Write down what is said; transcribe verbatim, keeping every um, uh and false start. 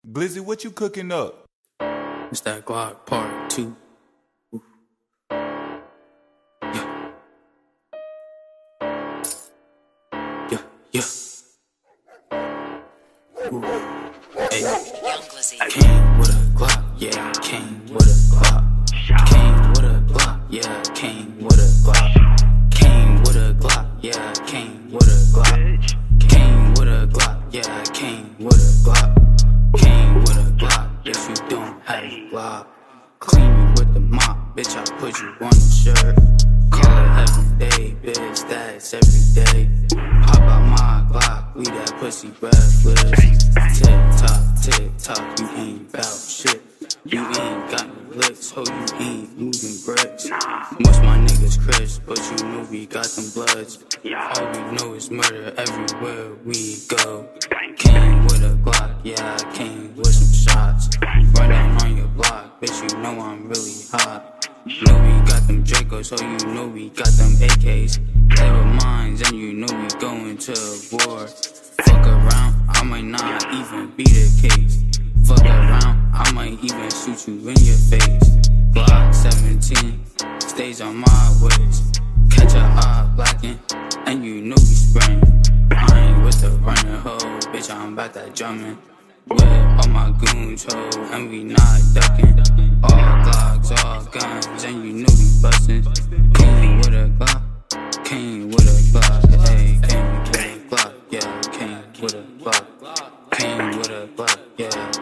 Glizzy, what you cooking up? It's that Glock part two. Ooh. Yeah. Yeah, yeah. Ooh. Hey. I came with a Glock, yeah, I came with a Glock. Came with a Glock, yeah, I came with a Glock. Came with a Glock, yeah, I came with a Glock. Came with a Glock, yeah, I came with a Glock. Came with a Glock, if you don't have a Glock. Clean me with the mop, bitch, I put you on the shirt. Call it every day, bitch, that's every day. Pop out my Glock, we that pussy breathless. Tick tock, tick tock, you ain't bout shit. You ain't got no licks, ho, you ain't moving bricks. Most my niggas crisp, but you know we got them bloods. All we know is murder everywhere we go. Came with a Glock, yeah, I came with some shots. Run down on your block, bitch, you know I'm really hot. Know we got them Dracos, so you know we got them A Ks. Play with mines, and you know we going to war. Fuck around, I might not even be the case. Fuck around, I might even shoot you in your face. Glock seventeen, stays on my waist. Catch a eye blacking, and you know we spraying. I ain't with the running hoe, bitch, I'm about that drumming. With all my goons, ho, and we not ducking. All Glocks, all guns, and you know we bustin'. Came with a Glock, came with a Glock, hey, came with a Glock, yeah, came with a Glock. Came with a Glock, yeah.